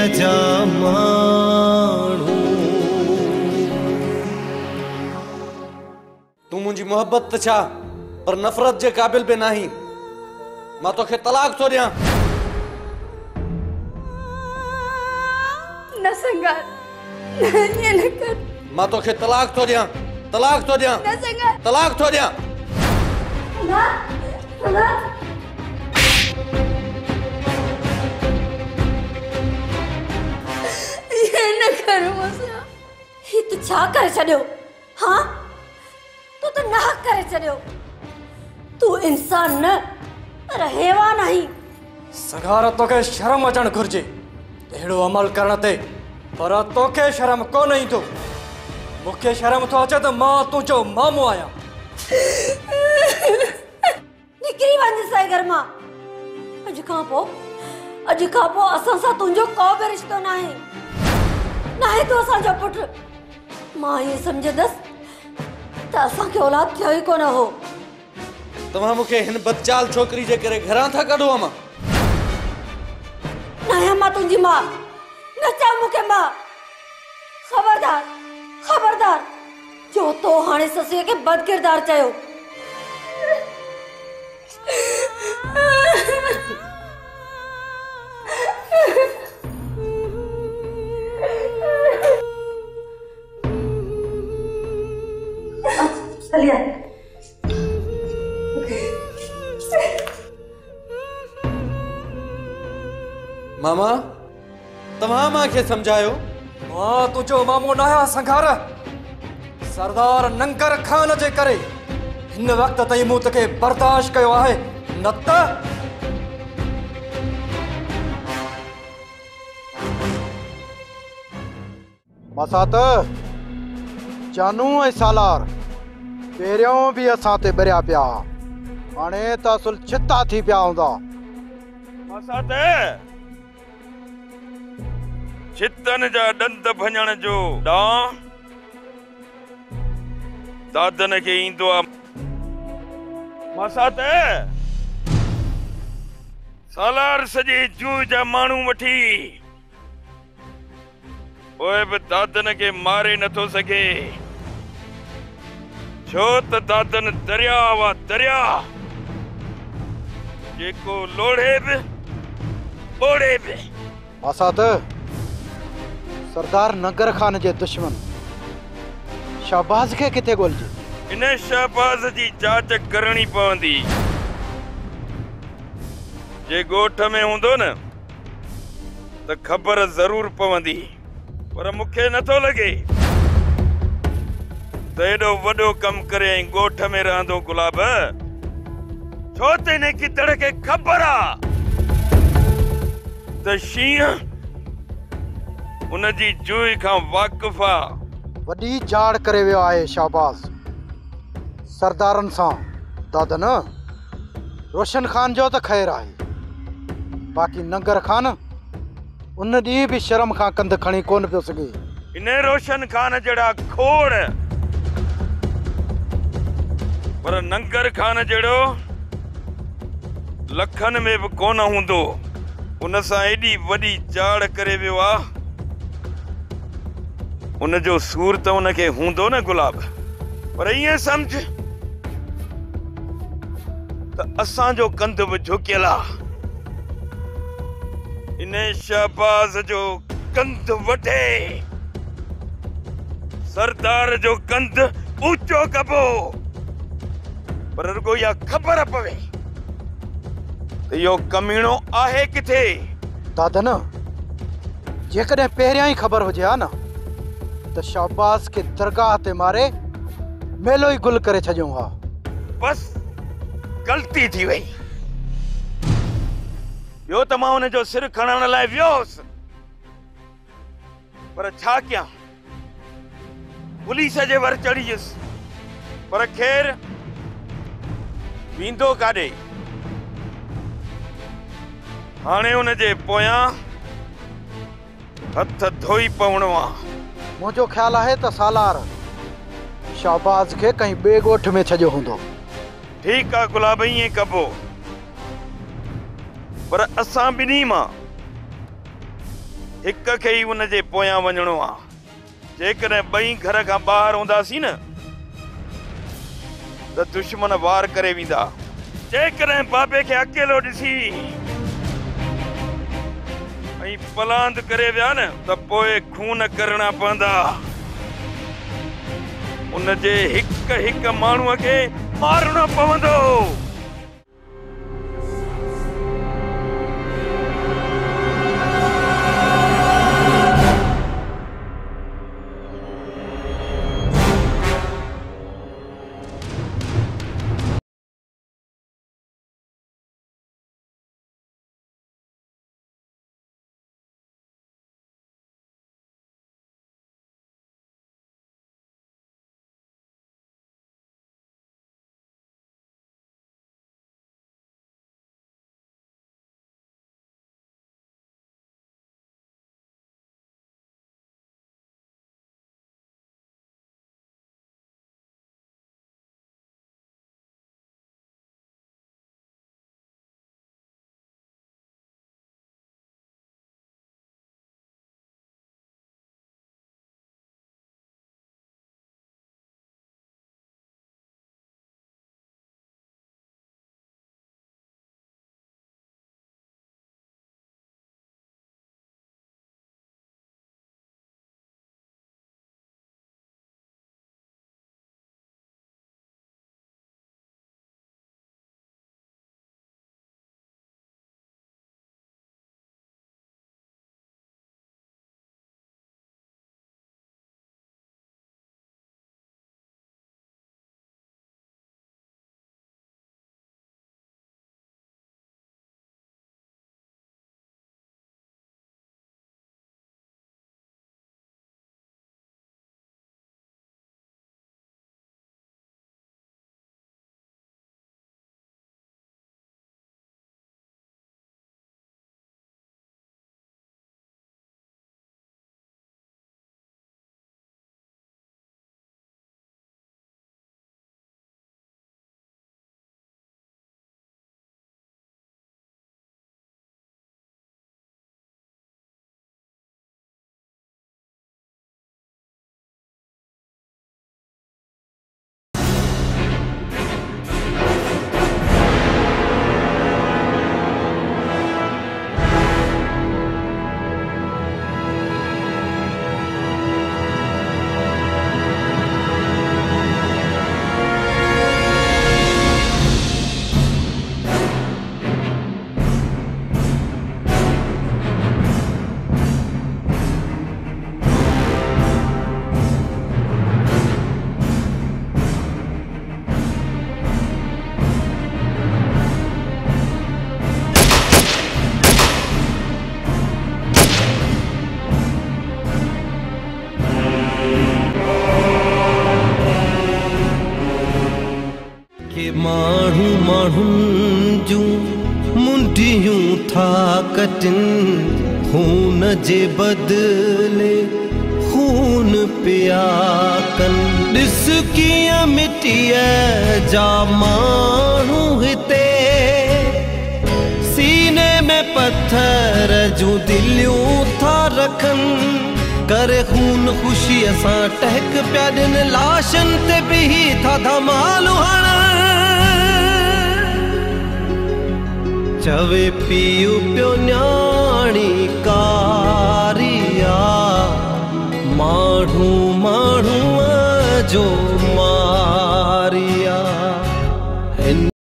जा माण्हू। तू मुझी मोहब्बत त छा पर नफरत जे काबिल भी नहीं। मां तोखे तलाक तो दियां। न संगार, न कर। मां तोखे तलाक तो दियां, तलाक तो दियां, न संगार, तलाक तो दियां। ये न कर मुसा। ही तू छा करे छड़ियो? हाँ, तू तो नाहक करे छड़ियो। तू इंसान न पर हैवान नहीं। सगार तोखे शर्म अचण घुर्जे अहिड़ो अमल करण ते, पर तोखे शर्म कोन ईंदी। तो मूंखे शर्म तो अचे त मां तुंहिंजो मामो आहियां। निकिरी वञ साईं घर मां। अॼु खां पोइ असां सां तुंहिंजो को बि रिश्तो न आहे तू असांजो पुटु। मां ये समझंदसि त असांखे औलाद थियो ई कोन हो। तव्हां मूंखे हिन बदचाल छोकरी जे करे घरां था कढो। मां न आहियां मां तुंहिंजी मां। न चओ मूंखे मां। खबरदार जो तो हाणे ससुअ खे बदकिरदार चयो। चलिए मामा, तव्हां मांखे समझायो। मां तुंहिंजो मामो न आहियां संघार। सरदार नंगर खान जे करे हिन वक्त ताईं मूं तोखे बर्दाश्त कयो आहे, न त मसात जानू ऐं सालार पहिरियों भी असां ते बरिया पिया। हाणे त असुल छिता थी पिया हूंदा। मसात छितन जा दंद भञण जो ॾांहुं दादन खे ईंदो आहे। मसात सालार सॼे जूह जा माण्हू वठी पोइ बि दादन खे मारे नथो सघे, छो त दादन दरिया वा दरिया जेको लोढ़े बि ॿोड़े बि। मसात सरदार नगर खान जे दुश्मन शहबाज खे किथे ॻोल्हिजे? इन शहबाज जी जांच करणी पवंदी। जे ॻोठ में हूंदो न त ख़बर ज़रूर पवंदी, पर मूंखे नथो लॻे त एॾो वॾो कमु करे ऐं ॻोठ में रहंदो गुलाब। छो त इन गिदड़ खे ख़बर आहे त शींहं उन जी जूह खां वाक़िफ़ आहे। वॾी जाड़ करे वियो आहे शहबाज सरदारन सां। दादन रोशन खान जो त ख़ैर आहे, बाक़ी नंगर खान उन ॾींहुं बि शर्म खां कंध खणी कोन पियो सघे। इन रोशन खान जहिड़ा खोड़, पर नंगर खान जहिड़ो लखन में भी कोन हूंदो। उन सां एडी वडी जाड़ करे वियो आ, उन जो सूर त उन के हूंदो न गुलाब। पर ये समझ त असां जो कंध भी झुकियल आ। इन शहबाज जो कंध वठे, सरदार जो कंध ऊंचो कबो, पर रुगो या खबर पवे त यो कमीणो आहे किथे। दादन जेकॾहिं पहिरियां ई ख़बर हुजे हा न त शहबाज के दरगाह ते मारे मेलो ई गुल करे छॾियूं हा। बस गलती थी वई। ॿियो त मां हुन जो सिर खणण लाइ वियोसि, पर छा कयां, पुलिस जे वर चढ़ी वियुसि। पर ख़ैर वेंदो काॾे। हाणे हुन जे पोयां हथ धोई पवणो आहे। मुझो ख्याल है त सालार शहबाज के कहीं बे गोठ में छजो हूंदो। ठीक है गुलाब, ये कबो, पर असां बिनी मां हिक खे ई उन जे पोयां वञणो आ। जेकॾहिं ॿई घर खां ॿाहिरि हूंदासीं न त दुश्मन वार करे वेंदा। जेकॾहिं बाबे खे अकेलो ॾिसी ऐं पलांद करे विया न त पोइ खून करणा पवंदा। उन जे हिक हिक माण्हूअ खे मारणो पवंदो। माण्हू माण्हुनि जूं मुंडियूं था कटनि खून जे बदिले खून पिया कनि। ॾिस कीअं मिटीअ जा माण्हू हिते सीने में पत्थर जूं दिलियूं था रखनि। करे खून ख़ुशीअ सां टहक पिया ॾिन लाशनि ते बिही था धमालू हणनि। चवे पीउ पियो न्याणी कारिया माण्हू माण्हूअ जो मारिया।